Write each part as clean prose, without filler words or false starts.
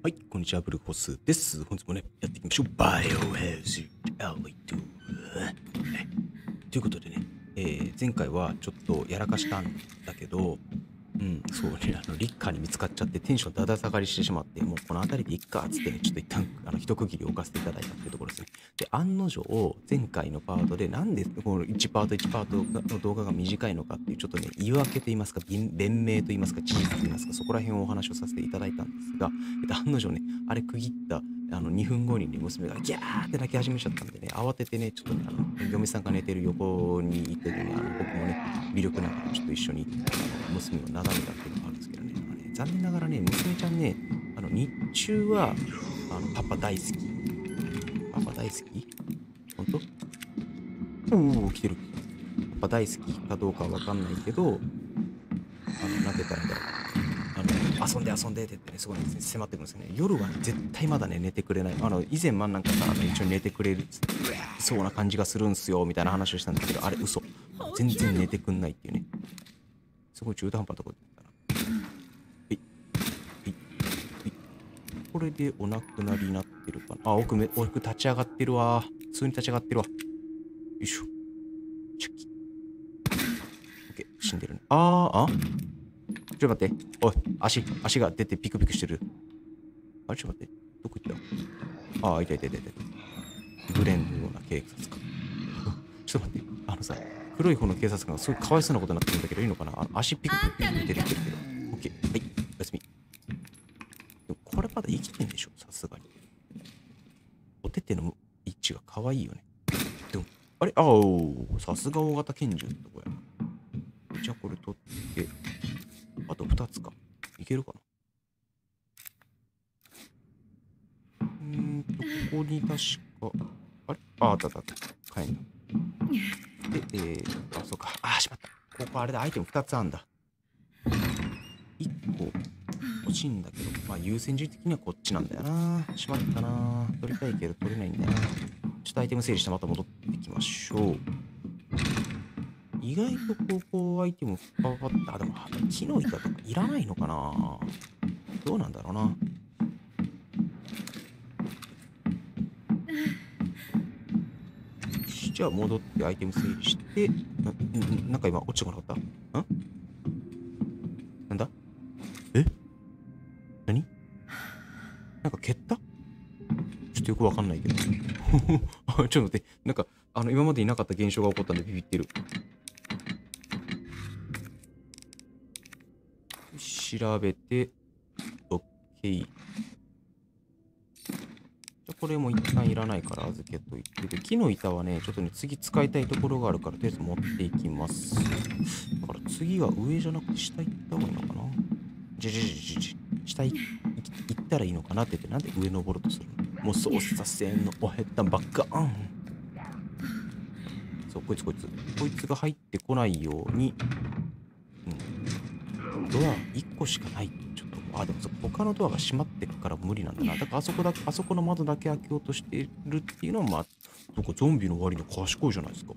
はい、こんにちは、ブルコスです。本日もね、やっていきましょう。バイオハザード2。ということでね、前回はちょっとやらかしたんだけど、そうね、リッカーに見つかっちゃってテンションだだ下がりしてしまって、もうこの辺りでいっかっつってね、ちょっと一旦一区切り置かせていただいたっていうところですね。で、案の定、前回のパートでなんでこの1パート1パートの動画が短いのかっていう、ちょっとね、言い訳と言いますか、弁明と言いますか、事実と言いますか、そこら辺をお話をさせていただいたんですが、案の定ね、あれ区切った2分後にね、娘がギャーって泣き始めちゃったんでね、慌ててね、ちょっとね、嫁さんが寝てる横に行ってね、僕もね、微力ながらちょっと一緒に、娘をなだめたっていうのがあるんですけどね、残念ながらね、娘ちゃんね、日中は、パパ大好き。パパ大好き本当おお、来てる。パパ大好きかどうかはわかんないけど、なんて言ったらいいんだろう。遊んで遊んでって言ってね、すごいね迫ってくるんですよね。夜はね、絶対まだね、寝てくれない。以前なんかさ、一緒に寝てくれるそうな感じがするんすよ、みたいな話をしたんだけど、あれ嘘。全然寝てくんないっていうね。すごい中途半端なところで言ったな。はい、はい、はい。これでお亡くなりになってるかな。あ、奥立ち上がってるわ。普通に立ち上がってるわ。よいしょ。チャキ。オッケー、死んでるね。ちょっと待って。おい、足が出てピクピクしてる。あれちょっと待って。どこ行ったいたいたいたいた。グレンのような警察官。ちょっと待って。黒い方の警察官がすごいかわいそうなことになってるんだけど、いいのかな足ピクピクピクピク出てきてるけど。オッケー。はい。おやすみ。でもこれまだ生きてんでしょさすがに。お手手の位置が可愛いよね。でも、あれさすが大型拳銃ってとこや。じゃあこれ取って、あと2つか。いけるかなここに確か、あれあった。帰んな。で、そうか。しまった。ここあれだ、アイテム2つあんだ。1個欲しいんだけど、まあ優先順位的にはこっちなんだよな。しまったな。取りたいけど取れないんだよな。ちょっとアイテム整理してまた戻ってきましょう。意外とこアイテムパパパッと、でも木の板とかいらないのかな。どうなんだろうな。じゃあ戻ってアイテム整理して、なんか今落ちてこなかったなんだ何なんか蹴ったちょっとよくわかんないけど。ちょっと待って。なんか、今までになかった現象が起こったんでビビってる。調べて、OK。これも一旦いらないから預けといて。で、木の板はね、ちょっとね、次使いたいところがあるから、とりあえず持っていきます。だから次は上じゃなくて下行った方がいいのかな下行ったらいいのかなって言って、なんで上登ろうとするのもう操作線のおへったばっか。そう、こいつが入ってこないように、ドア1個しかないと、ちょっと、でも他のドアが閉まってるから無理なんだな。だからあそこの窓だけ開けようとしてるっていうのは、なんかゾンビの割に賢いじゃないですか。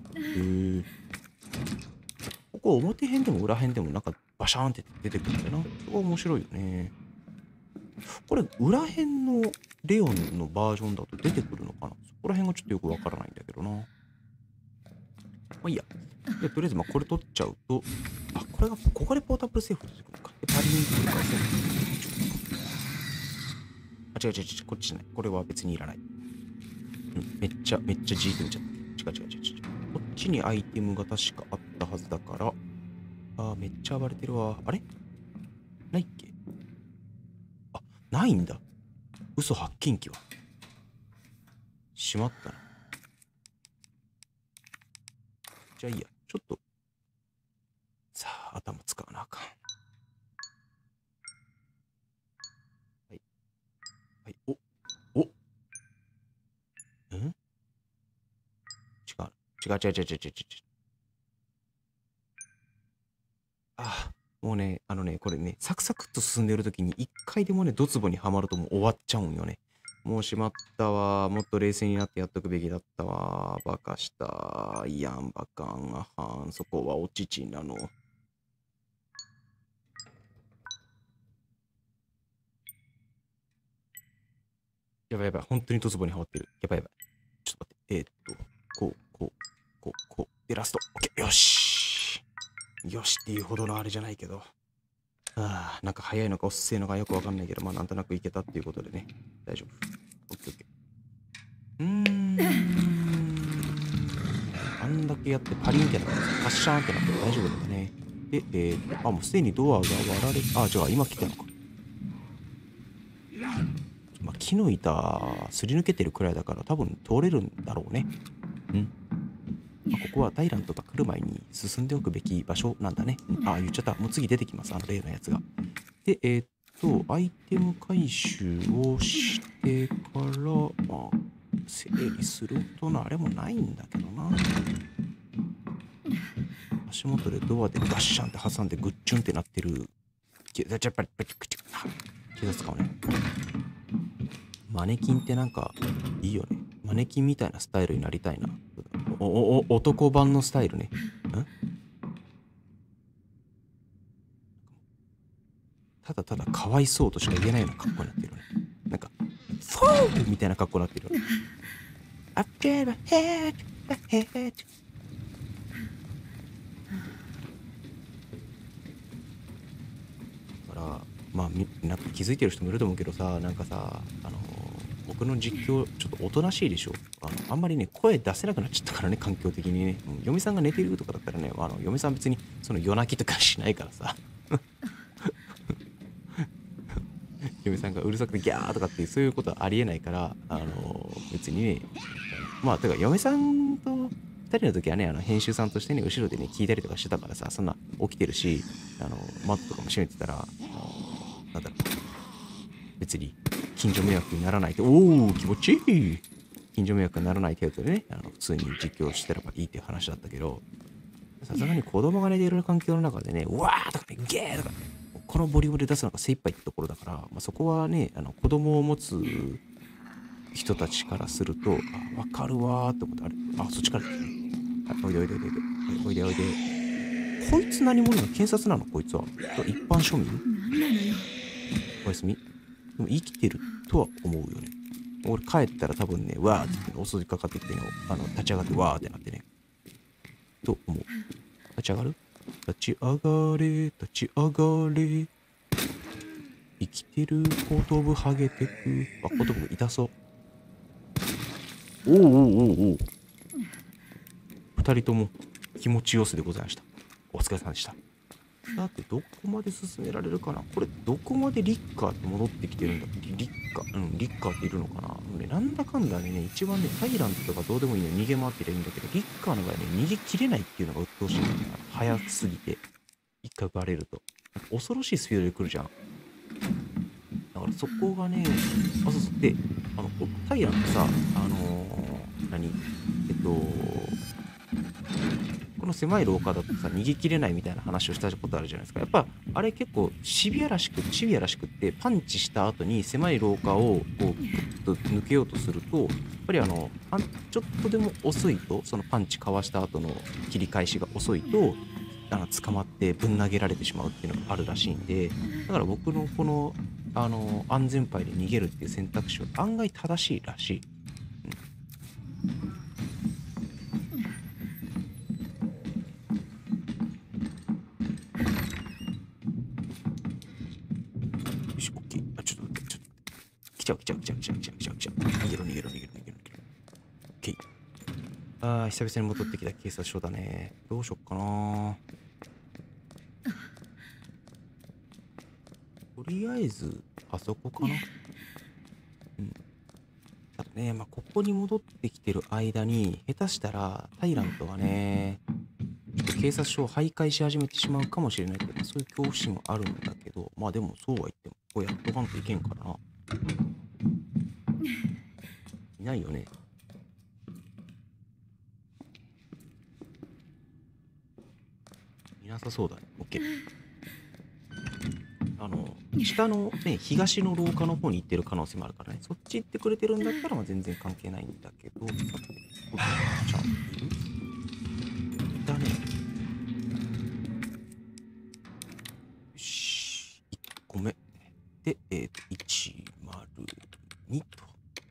ここ表辺でも裏辺でもなんかバシャーンって出てくるんだよな。そこ面白いよね。これ、裏辺のレオンのバージョンだと出てくるのかな。そこら辺がちょっとよくわからないんだけどな。まあいいや。で、とりあえずこれ取っちゃうと、ここでポータブルセーフ出てくるのか。で、パリンクルからセーフ。違う、こっちじゃない。これは別にいらない。めっちゃじーっと見ちゃった。違う。こっちにアイテムが確かあったはずだから。めっちゃ暴れてるわ。あれないっけないんだ。嘘発見器は。しまったな。じゃあいいや。ちょっと。さあ、頭使わなあかん。はい。違う。もうね、これね、サクサクっと進んでる時に一回でもね、ドツボにはまるともう終わっちゃうんよね。もうしまったわ。もっと冷静になってやっとくべきだったわ。バカした。いやん、バカン。そこはお乳なの。 やばいやばい。本当にドツボにはまってる。やばいやばい。ちょっと待って。こう。で、ラスト。オッケー。よし。よしっていうほどのあれじゃないけど。なんか早いのか遅いのかよくわかんないけど、まあなんとなくいけたっていうことでね。大丈夫。オッケーオッケー。あんだけやってパリンってなってカッシャーンってなって大丈夫だね。で、もうすでにドアが割られ、じゃあ今来たのか。まあ、木の板すり抜けてるくらいだから多分通れるんだろうね。ここはタイラントが来る前に進んでおくべき場所なんだね。言っちゃった。もう次出てきます。例のやつが。で、アイテム回収をしてから、整理するとのあれもないんだけどな。足元でドアでガッシャンって挟んでグッチュンってなってる。警察官ね。マネキンってなんかいいよね。マネキンみたいなスタイルになりたいな。男版のスタイルね。ただただかわいそうとしか言えないような格好になってるよね。なんか、フォーみたいな格好になってるよね。Up to my head, my head. だから、まあ、なんか気づいてる人もいると思うけどさ、なんかさ、僕の実況ちょっとおとなしいでしょ。あんまりね、声出せなくなっちゃったからね、環境的にね。嫁さんが寝てるとかだったらね、嫁さん別にその夜泣きとかしないからさ。嫁さんがうるさくてギャーとかっていうそういうことはありえないから、別にね、てか嫁さんと2人の時はね、編集さんとしてね、後ろでね、聞いたりとかしてたからさ、そんな起きてるし、マットとかも閉めてたら、なんだろう、別に近所迷惑にならないと、気持ちいい近所迷惑にならない程度でね、普通に実況してればいいっていう話だったけど、さすがに子供が寝ている環境の中でね、うわーとかね、ゲーとか、このボリュームで出すのが精一杯ってところだから、そこはね、子供を持つ人たちからすると、わかるわーってこと。そっちから来たね。おいで。こいつ何者なの？検察なのこいつは。一般庶民？おやすみ。でも生きてるとは思うよね。俺帰ったら多分ね、わーって言って襲いかかってきてね、立ち上がってわーってなってね。と思う。立ち上がる？立ち上がれ。生きてることぶハゲてく。ことぶ痛そう。おう。二人とも気持ちよすでございました。お疲れ様でした。さて、どこまで進められるかな。これ、どこまでリッカーって戻ってきてるんだっけ？リッカーっているのかな。なんだかんだね、一番ね、タイランドとかどうでもいいの逃げ回ってりゃいいんだけど、リッカーの場合ね、逃げきれないっていうのが鬱陶しいんだよな。早すぎて。一回バレると。恐ろしいスピードで来るじゃん。だからそこがね、そう。で、タイランってさ、この狭い廊下だとさ、逃げきれないみたいな話をしたことあるじゃないですか。やっぱ、あれ結構シビアらしくって、パンチした後に狭い廊下をこう、グッと抜けようとすると、やっぱりちょっとでも遅いと、そのパンチかわした後の切り返しが遅いと、捕まってぶん投げられてしまうっていうのがあるらしいんで、だから僕のこの、安全牌で逃げるっていう選択肢は案外正しいらしい。よし、オッケー。ちょっと待って。来ちゃう。逃げろ。オッケー。久々に戻ってきた警察署だね。どうしよっかな。とりあえず、あそこかな。ただね、ここに戻ってきてる間に、下手したら、タイラントはね、ちょっと警察署を徘徊し始めてしまうかもしれないけど、そういう恐怖心もあるんだけど、でもそうは言っても、こうやっとかんといけんからな。いないよね。いなさそうだね。オッケー。下のね、東の廊下の方に行ってる可能性もあるからね。そっち行ってくれてるんだったら、全然関係ないんだけど、さて、ちゃんといる？いたね。よし。1個目。で、102と。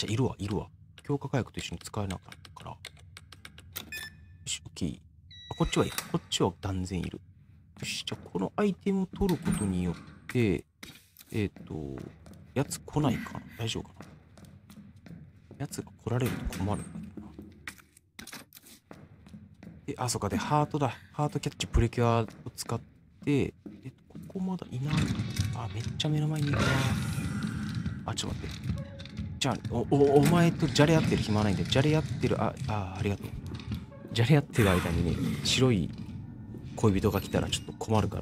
じゃあ、いるわ、いるわ。強化火薬と一緒に使えなかったから。よし、オッケー。あ、こっちはいる。こっちは断然いる。よし、じゃあ、このアイテムを取ることによって、やつ来ないかな？大丈夫かな？やつが来られると困るんだけどな。あ、そうか。で、ハートだ。ハートキャッチプレキュアを使って、ここまだいない。あ、めっちゃ目の前にいるな。あ、ちょっと待って。じゃあ、お前とじゃれ合ってる暇ないんで、じゃれ合ってる、ありがとう。じゃれ合ってる間にね、白い恋人が来たらちょっと困るから、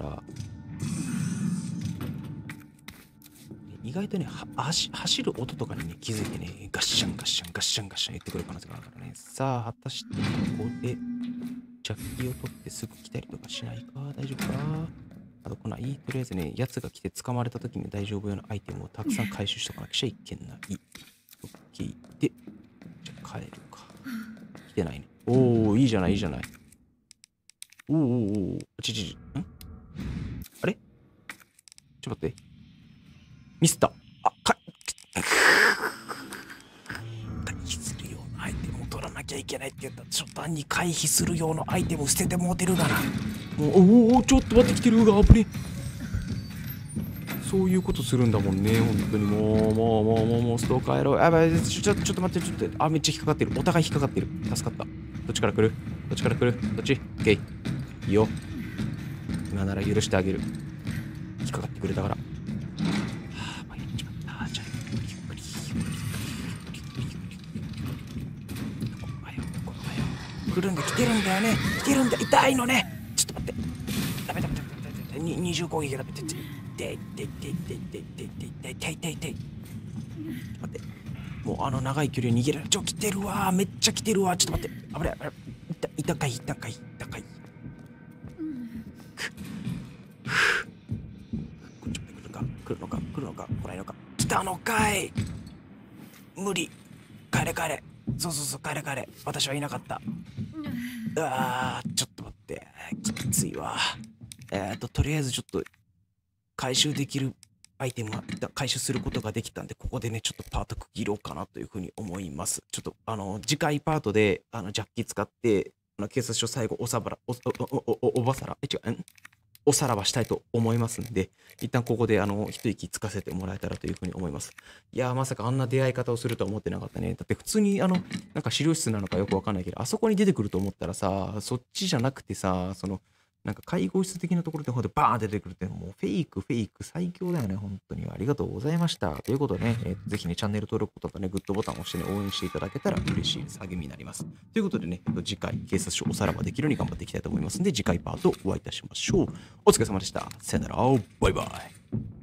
意外とね、走る音とかにね、気づいてね、ガッシャンガッシャンガッシャンガッシャン言ってくる可能性があるからね。さあ、果たしてここで、ジャッキを取ってすぐ来たりとかしないか？大丈夫か？あと来ない？とりあえずね、奴が来て掴まれた時に大丈夫用のアイテムをたくさん回収しとかなくちゃいけない。オッケーで、じゃあ帰るか。来てないね。おー、いいじゃない、いいじゃない。おーおーおー、あれちょっと待って。ミスった。回避するようなアイテムを取らなきゃいけないって言ったら、初端に回避するようなアイテムを捨ててもうてるがな。もう、ちょっと待ってきてるが、危ね。そういうことするんだもんね、本当にもう、ストーカーやろう。やばい、ちょっと待って、めっちゃ引っかかってる。お互い引っかかってる。助かった。どっちから来る？どっち？オッケー。いいよ。今なら許してあげる。引っかかってくれたから。やっちまった。じゃあ、ゆっくり。来るんだ、来てるんだよね。痛いのね。ちょっと待って。ダメ。二重攻撃だ。痛い。待って。もう長い距離を逃げられる。来てるわ。めっちゃ来てるわ。ちょっと待って。危ない。痛かい。来るのか来ないのか。来たのかい。無理。帰れ。そう帰れ。私はいなかった。ちょっと待って。きついわ。とりあえずちょっと回収できるアイテムは回収することができたんで、ここでね、ちょっとパート区切ろうかなというふうに思います。ちょっと次回パートでジャッキ使って警察署最後おさらばしたいと思いますんで、一旦ここで一息つかせてもらえたらというふうに思います。いやー、まさかあんな出会い方をするとは思ってなかったね。だって普通になんか資料室なのかよくわかんないけど、あそこに出てくると思ったらさ、そっちじゃなくてさ、なんか介護室的なところでバーンって出てくるって、もうフェイク最強だよね、本当に。ありがとうございました。ということでね、ぜひね、チャンネル登録とかね、グッドボタンを押してね、応援していただけたら嬉しいです。励みになります。ということでね、次回、警察署おさらばできるように頑張っていきたいと思いますので、次回パートお会いいたしましょう。お疲れ様でした。さよなら。バイバイ。